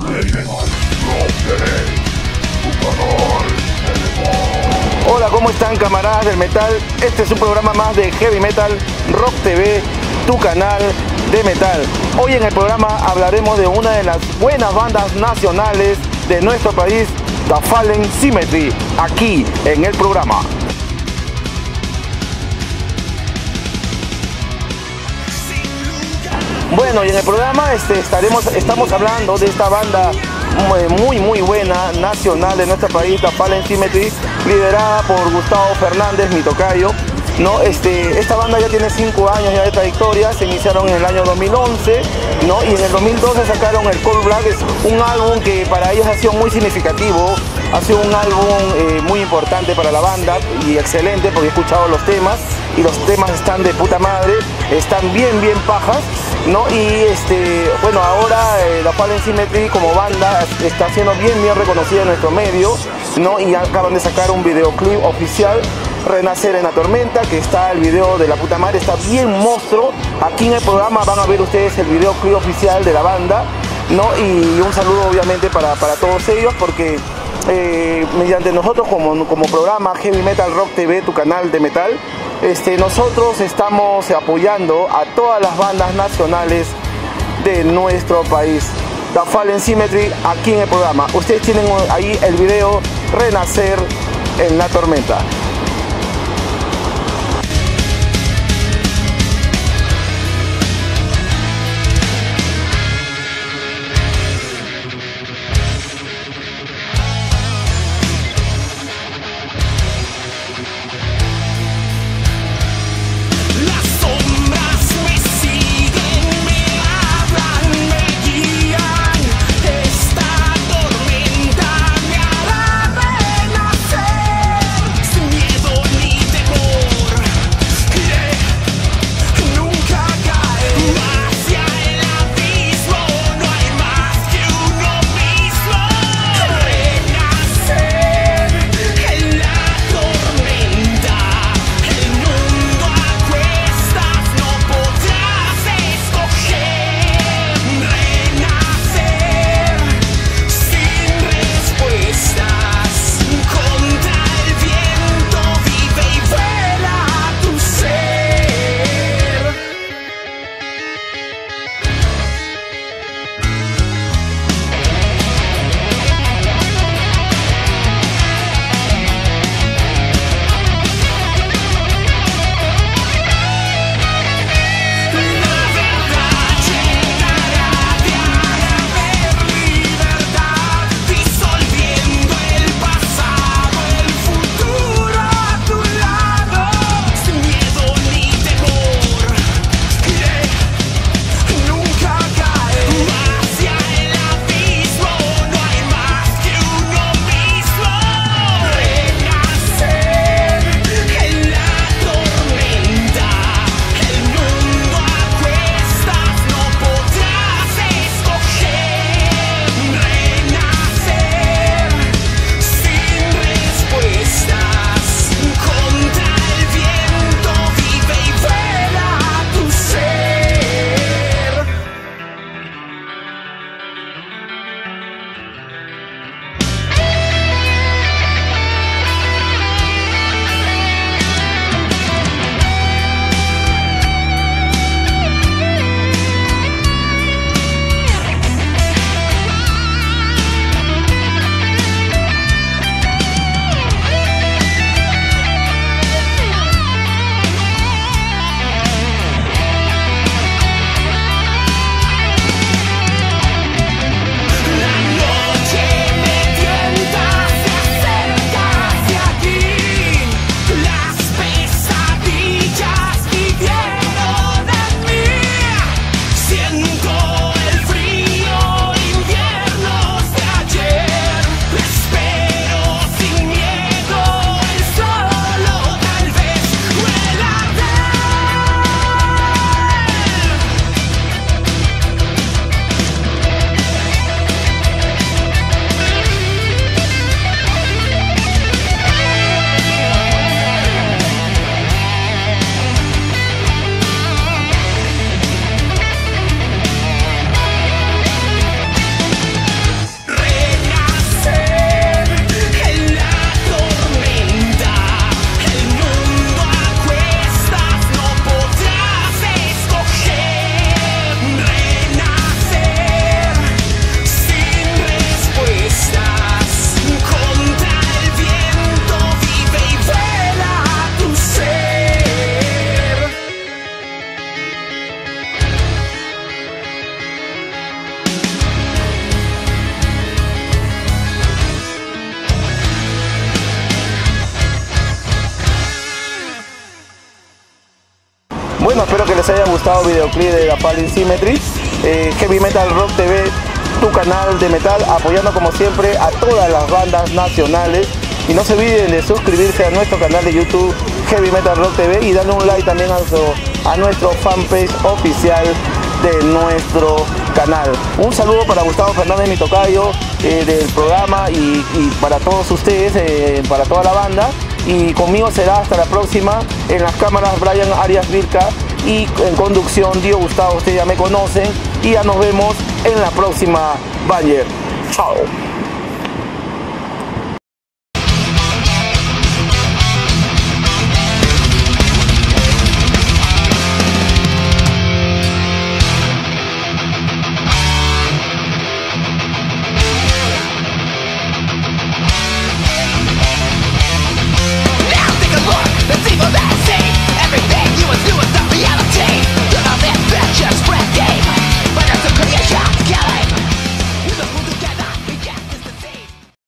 Hola, ¿cómo están, camaradas del metal? Este es un programa más de Heavy Metal Rock TV, tu canal de metal. Hoy en el programa hablaremos de una de las buenas bandas nacionales de nuestro país, The Fallen Symmetry, aquí en el programa. Bueno, y en el programa estamos hablando de esta banda muy buena, nacional de nuestro país, The Fallen Symmetry, liderada por Gustavo Fernández, mi tocayo, ¿no? Esta banda ya tiene 5 años ya de trayectoria, se iniciaron en el año 2011, ¿no? Y en el 2012 sacaron el Cold Black, es un álbum que para ellos ha sido muy significativo, ha sido un álbum muy importante para la banda y excelente porque he escuchado los temas y los temas están de puta madre, están bien pajas, ¿no? Y bueno, ahora The Fallen Symmetry como banda está siendo bien reconocida en nuestro medio, ¿no? Y acaban de sacar un videoclip oficial, Renacer en la Tormenta, que está el video de la puta madre, está bien monstruo. Aquí en el programa van a ver ustedes el videoclip oficial de la banda, ¿no? Y un saludo obviamente para todos ellos, porque mediante nosotros como programa Heavy Metal Rock TV, tu canal de metal, nosotros estamos apoyando a todas las bandas nacionales de nuestro país. The Fallen Symmetry aquí en el programa. Ustedes tienen ahí el video Renacer en la Tormenta. Esta tormenta me hará renacer. Bueno, espero que les haya gustado el videoclip de la Fallen Symmetry. Heavy Metal Rock TV, tu canal de metal, apoyando como siempre a todas las bandas nacionales. Y no se olviden de suscribirse a nuestro canal de YouTube Heavy Metal Rock TV y darle un like también a nuestro fanpage oficial de nuestro canal. Un saludo para Gustavo Fernández, mi tocayo, del programa, y para todos ustedes, para toda la banda. Y conmigo será hasta la próxima. En las cámaras Brian Arias Virca y en conducción Dio Gustavo, ustedes ya me conocen. Y ya nos vemos en la próxima Banger. Chao.